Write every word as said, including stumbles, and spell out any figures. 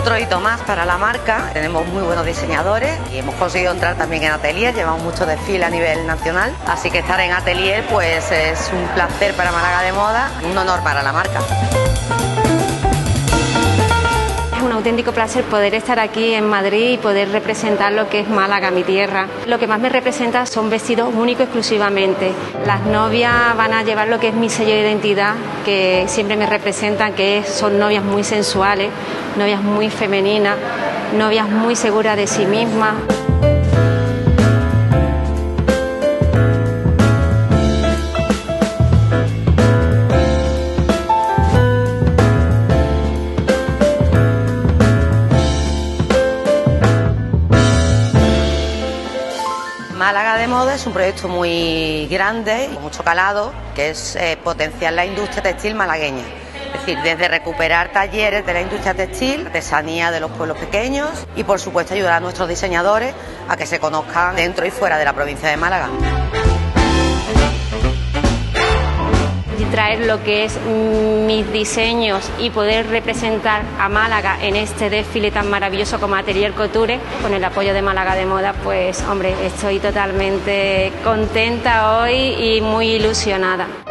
Otro hito más para la marca, tenemos muy buenos diseñadores y hemos conseguido entrar también en Atelier, llevamos mucho desfile a nivel nacional, así que estar en Atelier pues es un placer para Málaga de Moda, un honor para la marca. Es un auténtico placer poder estar aquí en Madrid y poder representar lo que es Málaga, mi tierra. Lo que más me representa son vestidos únicos exclusivamente. Las novias van a llevar lo que es mi sello de identidad, que siempre me representan, que son novias muy sensuales, novias muy femeninas, novias muy seguras de sí mismas. Málaga de Moda es un proyecto muy grande, con mucho calado, que es eh, potenciar la industria textil malagueña. Es decir, desde recuperar talleres de la industria textil, artesanía de los pueblos pequeños y, por supuesto, ayudar a nuestros diseñadores a que se conozcan dentro y fuera de la provincia de Málaga. Y traer lo que es mis diseños y poder representar a Málaga en este desfile tan maravilloso como Atelier Couture, con el apoyo de Málaga de Moda, pues hombre, estoy totalmente contenta hoy y muy ilusionada.